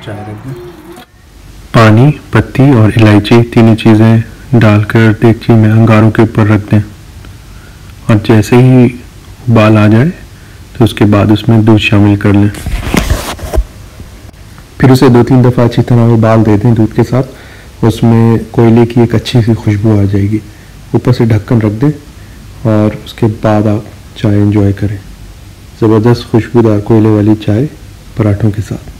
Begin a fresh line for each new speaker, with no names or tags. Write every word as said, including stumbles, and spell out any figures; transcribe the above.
चाय रख दें। पानी, पत्ती और इलायची तीनों चीज़ें डालकर देगची में अंगारों के ऊपर रख दें और जैसे ही उबाल आ जाए तो उसके बाद उसमें दूध शामिल कर लें। फिर उसे दो तीन दफ़ा अच्छी तरह उबाल दे दें दूध के साथ। उसमें कोयले की एक अच्छी सी खुशबू आ जाएगी। ऊपर से ढक्कन रख दें और उसके बाद आप चाय एंजॉय करें। ज़बरदस्त खुशबूदार कोयले वाली चाय पराठों के साथ।